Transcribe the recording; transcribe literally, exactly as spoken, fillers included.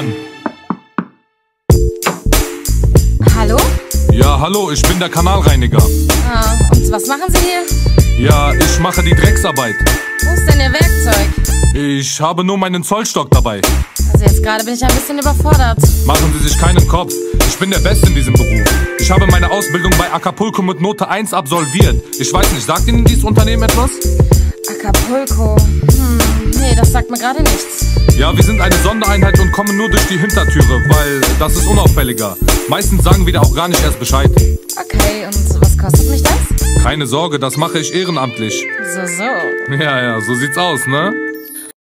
an. Hallo? Ja, hallo, ich bin der Kanalreiniger. Ah, und was machen Sie hier? Ja, ich mache die Drecksarbeit. Wo ist denn Ihr Werkzeug? Ich habe nur meinen Zollstock dabei. Also jetzt gerade bin ich ein bisschen überfordert. Machen Sie sich keinen Kopf. Ich bin der Beste in diesem Beruf. Ich habe meine Ausbildung bei Acapulco mit Note eins absolviert. Ich weiß nicht, sagt Ihnen dieses Unternehmen etwas? Acapulco. Hm, nee, das sagt mir gerade nichts. Ja, wir sind eine Sondereinheit und kommen nur durch die Hintertüre, weil das ist unauffälliger. Meistens sagen wir da auch gar nicht erst Bescheid. Okay, und was kostet mich das? Keine Sorge, das mache ich ehrenamtlich. So, so. Ja, ja, so sieht's aus, ne?